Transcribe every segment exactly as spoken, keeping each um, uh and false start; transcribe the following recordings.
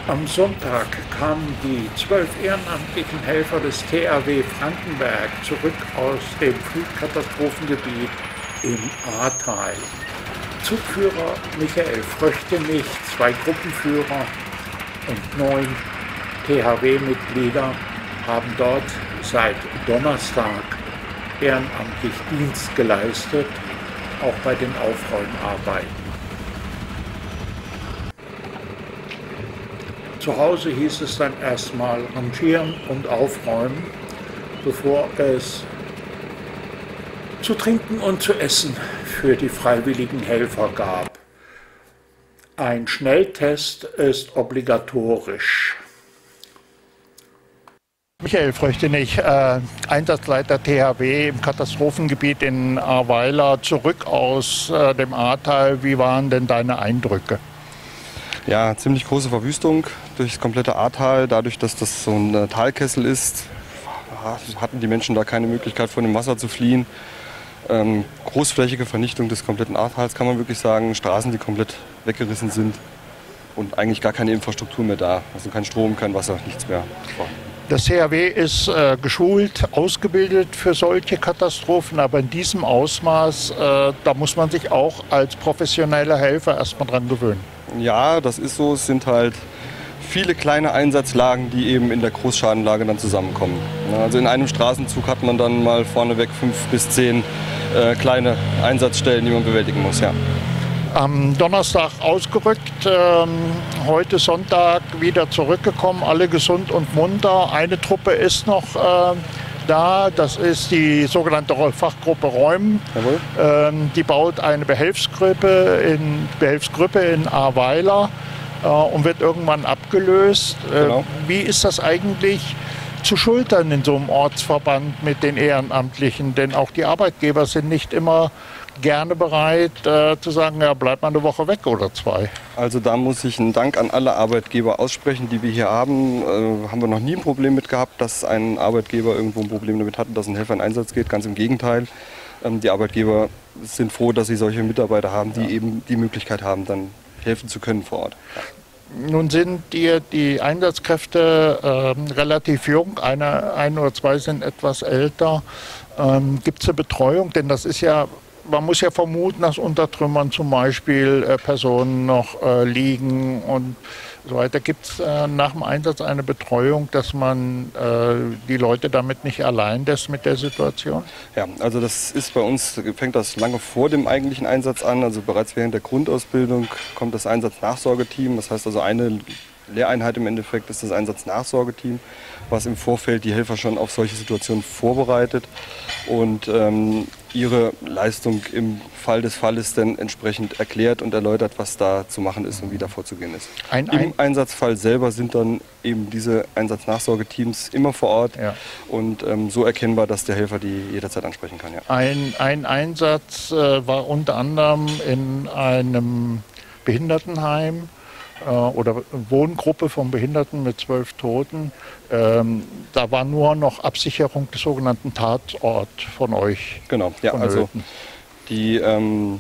Am Sonntag kamen die zwölf ehrenamtlichen Helfer des T H W Frankenberg zurück aus dem Flutkatastrophengebiet im Ahrtal. Zugführer Michael Fröchtenich, zwei Gruppenführer und neun T H W-Mitglieder haben dort seit Donnerstag ehrenamtlich Dienst geleistet, auch bei den Aufräumarbeiten. Zu Hause hieß es dann erstmal rangieren und aufräumen, bevor es zu trinken und zu essen für die freiwilligen Helfer gab. Ein Schnelltest ist obligatorisch. Michael Fröchtenich, äh, Einsatzleiter T H W im Katastrophengebiet in Ahrweiler, zurück aus äh, dem Ahrtal. Wie waren denn deine Eindrücke? Ja, ziemlich große Verwüstung durch das komplette Ahrtal. Dadurch, dass das so ein äh, Talkessel ist, hatten die Menschen da keine Möglichkeit, von dem Wasser zu fliehen. Ähm, großflächige Vernichtung des kompletten Ahrtals, kann man wirklich sagen. Straßen, die komplett weggerissen sind und eigentlich gar keine Infrastruktur mehr da. Also kein Strom, kein Wasser, nichts mehr. Das T H W ist äh, geschult, ausgebildet für solche Katastrophen, aber in diesem Ausmaß, äh, da muss man sich auch als professioneller Helfer erstmal dran gewöhnen. Ja, das ist so. Es sind halt viele kleine Einsatzlagen, die eben in der Großschadenlage dann zusammenkommen. Also in einem Straßenzug hat man dann mal vorneweg fünf bis zehn äh, kleine Einsatzstellen, die man bewältigen muss. Ja. Am Donnerstag ausgerückt, ähm, heute Sonntag wieder zurückgekommen, alle gesund und munter. Eine Truppe ist noch äh, da, das ist die sogenannte Fachgruppe Räumen. Ähm, die baut eine Behelfsgruppe in, Behelfsgruppe in Ahrweiler äh, und wird irgendwann abgelöst. Äh, genau. Wie ist das eigentlich zu schultern in so einem Ortsverband mit den Ehrenamtlichen? Denn auch die Arbeitgeber sind nicht immer gerne bereit äh, zu sagen, ja, bleib mal eine Woche weg oder zwei. Also da muss ich einen Dank an alle Arbeitgeber aussprechen, die wir hier haben. Äh, haben wir noch nie ein Problem mit gehabt, dass ein Arbeitgeber irgendwo ein Problem damit hat, dass ein Helfer in Einsatz geht. Ganz im Gegenteil. Ähm, die Arbeitgeber sind froh, dass sie solche Mitarbeiter haben, die ja. eben die Möglichkeit haben, dann helfen zu können vor Ort. Ja. Nun sind dir die Einsatzkräfte äh, relativ jung, eine, ein oder zwei sind etwas älter. Ähm, gibt es eine Betreuung? Denn das ist ja, man muss ja vermuten, dass unter Trümmern zum Beispiel äh, Personen noch äh, liegen und so weiter. Gibt es äh, nach dem Einsatz eine Betreuung, dass man äh, die Leute damit nicht allein lässt mit der Situation? Ja, also das ist bei uns, fängt das lange vor dem eigentlichen Einsatz an. Also bereits während der Grundausbildung kommt das Einsatznachsorgeteam. Das heißt also eine Lehreinheit im Endeffekt ist das Einsatznachsorgeteam, was im Vorfeld die Helfer schon auf solche Situationen vorbereitet und ähm, ihre Leistung im Fall des Falles dann entsprechend erklärt und erläutert, was da zu machen ist und wie da vorzugehen ist. Ein, ein Im Einsatzfall selber sind dann eben diese Einsatznachsorgeteams immer vor Ort ja. und ähm, so erkennbar, dass der Helfer die jederzeit ansprechen kann. Ja. Ein, ein Einsatz äh, war unter anderem in einem Behindertenheim oder Wohngruppe von Behinderten mit zwölf Toten. Ähm, da war nur noch Absicherung des sogenannten Tatorts von euch. Genau, ja, also die, ähm,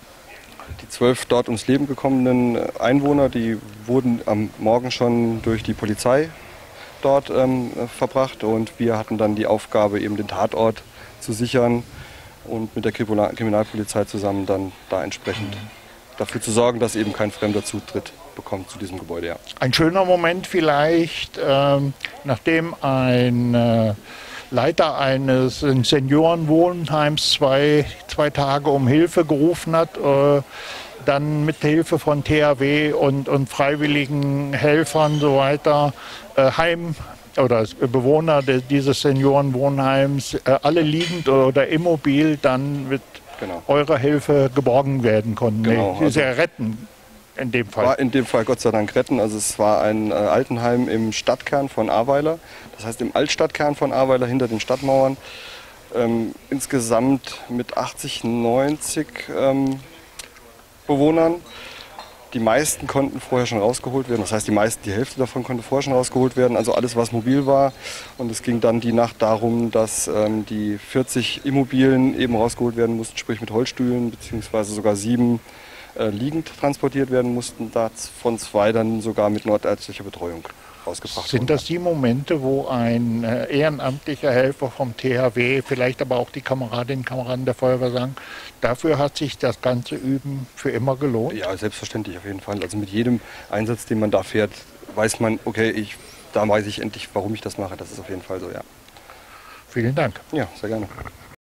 die zwölf dort ums Leben gekommenen Einwohner, die wurden am Morgen schon durch die Polizei dort ähm, verbracht und wir hatten dann die Aufgabe, eben den Tatort zu sichern und mit der Kriminalpolizei zusammen dann da entsprechend mhm. dafür zu sorgen, dass eben kein fremder Zutritt bekommt zu diesem Gebäude. Ja. Ein schöner Moment vielleicht, ähm, nachdem ein äh, Leiter eines Seniorenwohnheims zwei, zwei Tage um Hilfe gerufen hat, äh, dann mit Hilfe von T H W und, und freiwilligen Helfern so weiter äh, Heim oder Bewohner de, dieses Seniorenwohnheims, äh, alle liegend oder immobil, dann mit genau. eurer Hilfe geborgen werden konnten. Genau, nee, also ja retten. In dem Fall. War in dem Fall Gott sei Dank retten. Also es war ein äh, Altenheim im Stadtkern von Ahrweiler. Das heißt im Altstadtkern von Ahrweiler hinter den Stadtmauern. Ähm, insgesamt mit achtzig, neunzig ähm, Bewohnern. Die meisten konnten vorher schon rausgeholt werden. Das heißt, die meisten, die Hälfte davon konnte vorher schon rausgeholt werden. Also alles, was mobil war. Und es ging dann die Nacht darum, dass ähm, die vierzig Immobilien eben rausgeholt werden mussten, sprich mit Holzstühlen, beziehungsweise sogar sieben äh, liegend transportiert werden mussten, davon zwei dann sogar mit nordärztlicher Betreuung rausgebracht Sind wurden. das die Momente, wo ein äh, ehrenamtlicher Helfer vom T H W, vielleicht aber auch die Kameradinnen und Kameraden der Feuerwehr sagen, dafür hat sich das ganze Üben für immer gelohnt? Ja, selbstverständlich auf jeden Fall. Also mit jedem Einsatz, den man da fährt, weiß man, okay, ich, da weiß ich endlich, warum ich das mache. Das ist auf jeden Fall so, ja. Vielen Dank. Ja, sehr gerne.